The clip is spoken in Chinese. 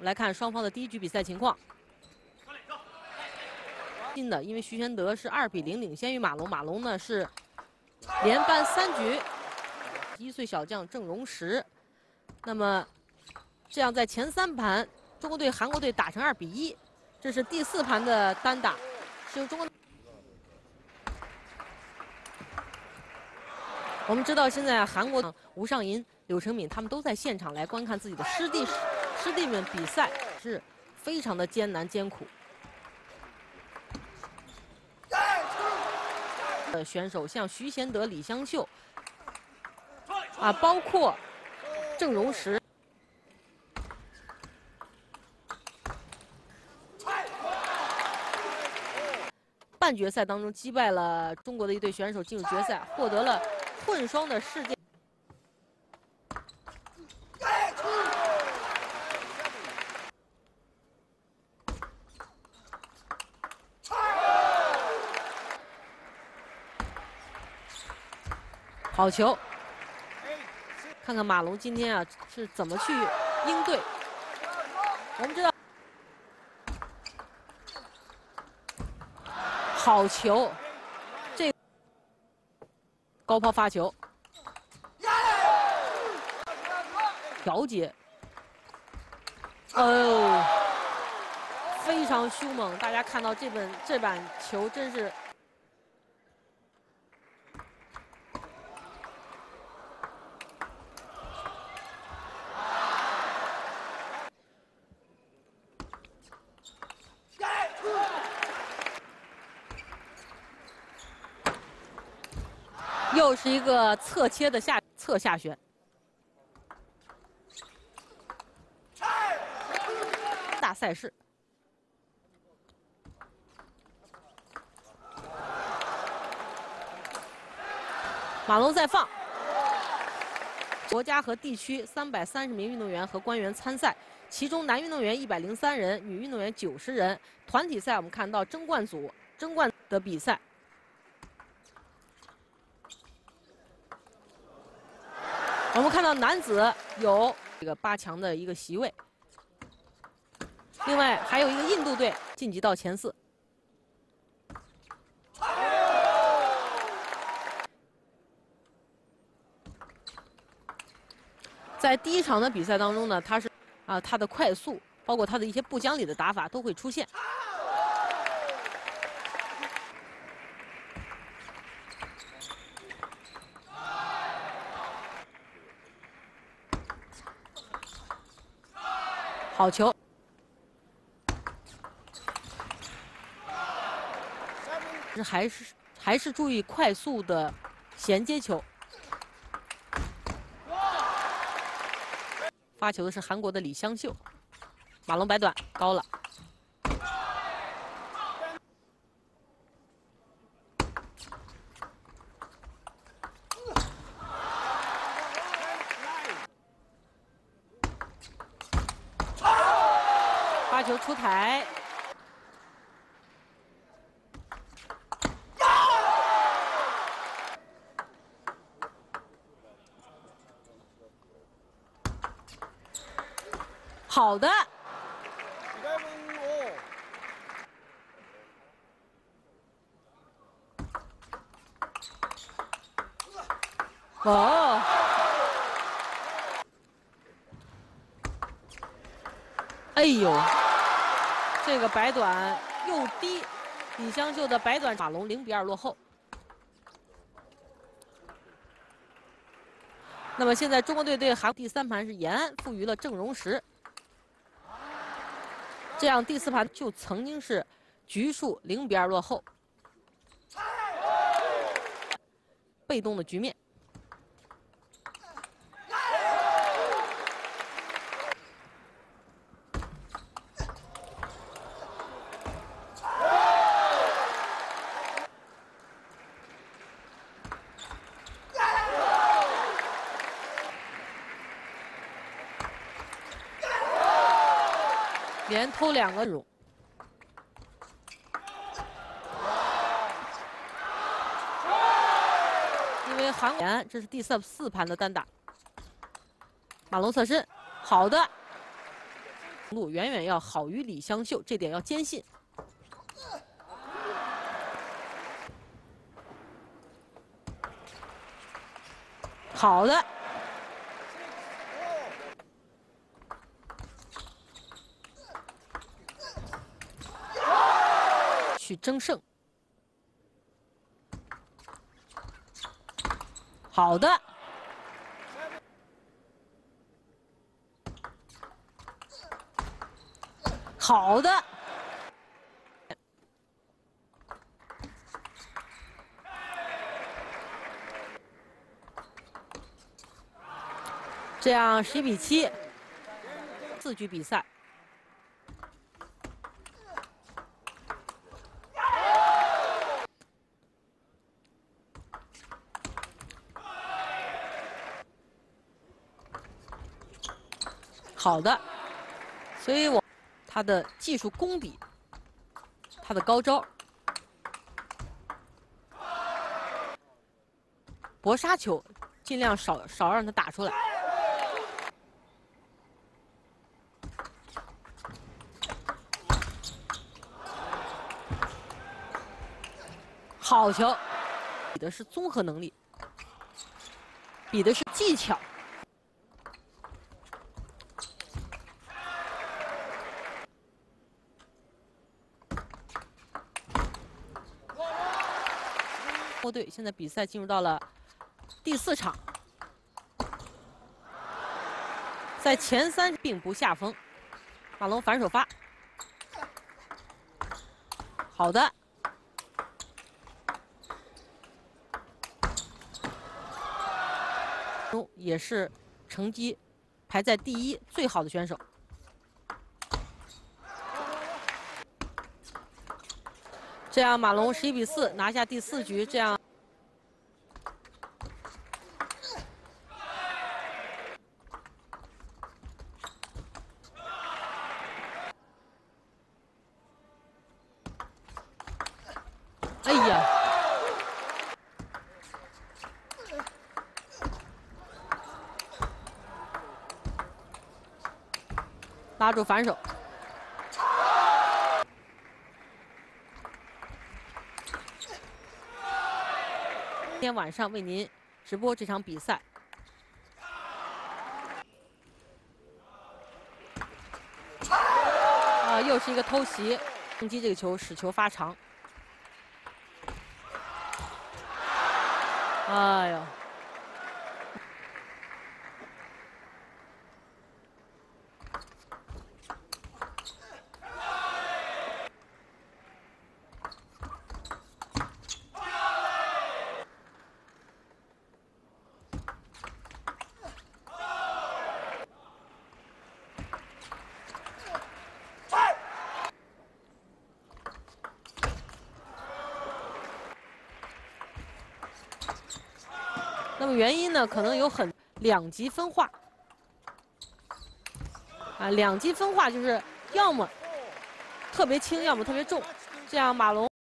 来看双方的第一局比赛情况。因为徐玄德是2比0领先于马龙，马龙呢是连扳3局。1岁小将郑荣石，那么这样在前3盘，中国队、韩国队打成2比1，这是第4盘的单打，是由中国。我们知道现在韩国吴尚银、柳承敏他们都在现场来观看自己的师弟们比赛，是非常的艰难艰苦。选手像徐贤德、李相秀，包括郑荣石。半决赛当中击败了中国的一对选手，进入决赛，获得了混双的世界。好球！看看马龙今天是怎么去应对。我们知道，好球！这高抛发球，调节，非常凶猛！大家看到这板球真是。又是一个侧切的侧下旋，大赛事。马龙再放。国家和地区330名运动员和官员参赛，其中男运动员103人，女运动员90人。团体赛我们看到争冠的比赛。我们看到男子有这个8强的一个席位，另外还有一个印度队晋级到前4。在第一场的比赛当中呢，他的快速，包括他的一些不讲理的打法都会出现。好球！还是注意快速的衔接球。发球的是韩国的李相秀，马龙摆短高了。发球出台，好的，哦。哎呦，这个摆短又低，李相秀的摆短，马龙0比2落后。那么现在中国队对韩国第3盘是延安负于了郑荣石，这样第4盘就曾经是局数0比2落后，被动的局面。连偷2个入，因为韩国这是第4盘的单打，马龙侧身，好的， 路远远要好于李湘秀，这点要坚信。好的。 去争胜，好的，好的，这样11比7，4局比赛。 好的，所以他的技术功底，他的高招，搏杀球尽量少让他打出来。好球，比的是综合能力，比的是技巧。 队现在比赛进入到了第4场，在前3并不下风。马龙反手发，好的，也是成绩排在第1最好的选手。这样马龙11比4拿下第4局，这样。 哎呀！拉住反手。今天晚上为您直播这场比赛。又是一个偷袭，攻击这个球，使球发长。 哎呦！那么原因呢，可能有2极分化。2极分化就是要么特别轻，要么特别重，这样马龙。